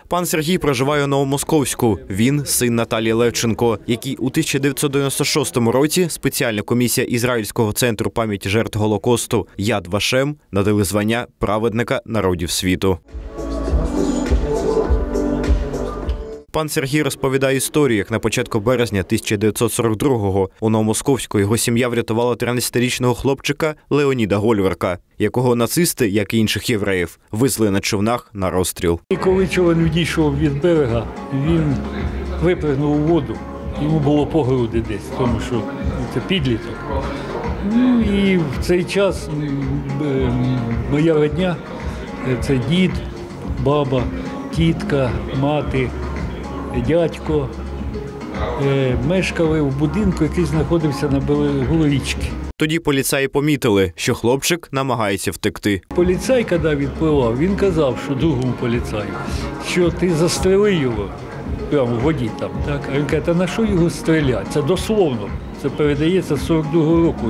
Пан Сергій проживає у Новомосковську. Він – син Наталії Левченко, який у 1996 році спеціальна комісія Ізраїльського центру пам'яті жертв Голокосту «Яд Вашем» надали звання праведника народів світу. Пан Сергій розповідає історію, як на початку березня 1942-го у Новомосковську його сім'я врятувала 13-річного хлопчика Леоніда Гольверка, якого нацисти, як і інших євреїв, везли на човнах на розстріл. І коли човен відійшов від берега, він випригнув у воду. Йому було по груди десь, тому що це підліток. Ну і в цей час моя родня – це дід, баба, тітка, мати, дядько мешкали в будинку, який знаходився на берегу річки. Тоді поліцаї помітили, що хлопчик намагається втекти. Поліцай, коли відпливав, він казав, що другому поліцаю, що ти застрели його прямо в воді там. Так? А він каже, та на що його стріляти? Це дословно. Це передається з 42-го року,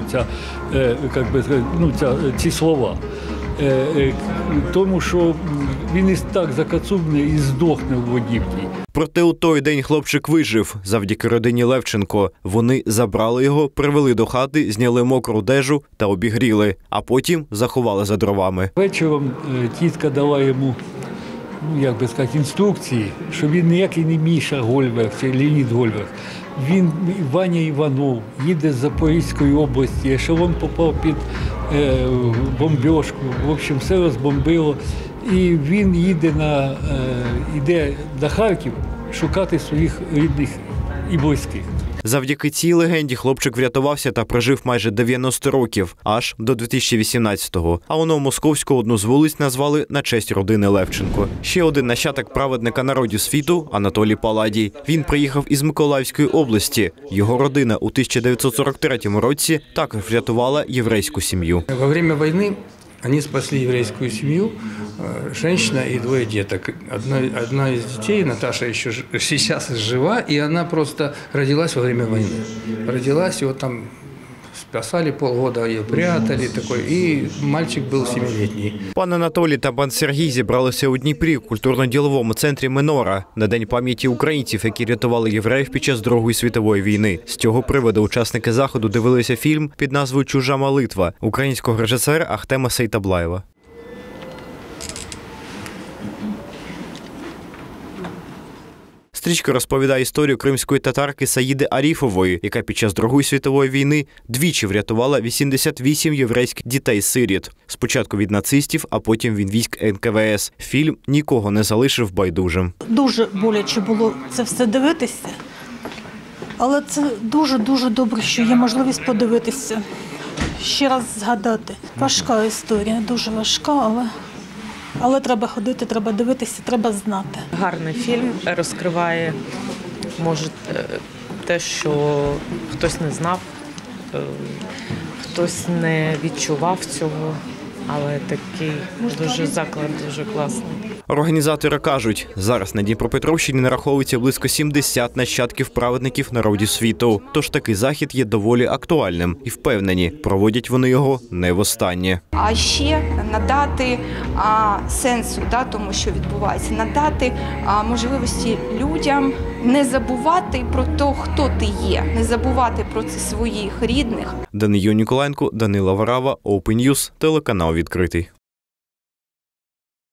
ці слова. Тому що він і так закацубний і здохне в воді в тій. Проте у той день хлопчик вижив завдяки родині Левченко. Вони забрали його, привели до хати, зняли мокру одежу та обігріли, а потім заховали за дровами. Вечором тітка дала йому, інструкції, що він ніякий не Міша Гольверг чи Леонід Гольверг. Він Ваня Іванов, їде з Запорізької області, ешелон попав під бомбіжку, в общем, все розбомбило. І він йде на Харків шукати своїх рідних і близьких. Завдяки цій легенді хлопчик врятувався та прожив майже 90 років, аж до 2018-го. А у Новомосковську одну з вулиць назвали на честь родини Левченко. Ще один нащадок праведника народів світу – Анатолій Паладій. Він приїхав із Миколаївської області. Його родина у 1943 році також врятувала єврейську сім'ю. Во время війни они спасли еврейскую семью, женщина и двое деток. Одна из детей, Наташа, еще сейчас жива, и она просто родилась во время войны. Родилась, его там спасали полгода, ее прятали, и мальчик был 7-летний. Пан Анатолій та пан Сергій зібралися у Дніпрі в культурно-діловому центрі «Менора» на День пам'яті українців, які рятували євреїв під час Другої світової війни. З цього приводу учасники заходу дивилися фільм під назвою «Чужа молитва» українського режисера Ахтема Сейтаблаєва. Стрічка розповідає історію кримської татарки Саїди Аріфової, яка під час Другої світової війни двічі врятувала 88 єврейських дітей-сиріт. Спочатку від нацистів, а потім від військ НКВС. Фільм нікого не залишив байдужим. Дуже боляче було це все дивитися, але це дуже-дуже добре, що є можливість подивитися, ще раз згадати. Важка історія, дуже важка, але треба ходити, треба дивитися, треба знати. Гарний фільм, розкриває, може, те, що хтось не знав, хтось не відчував цього, але такий дуже заклад, дуже класний. Організатори кажуть, зараз на Дніпропетровщині нараховується близько 70 нащадків праведників народів світу. Тож такий захід є доволі актуальним і впевнені, проводять вони його не востаннє. А ще надати сенсу тому, що відбувається, надати можливості людям не забувати про те, хто ти є, не забувати про це своїх рідних. Даниїл Ніколаєнко, Данила Варава, Open News, телеканал «Відкритий».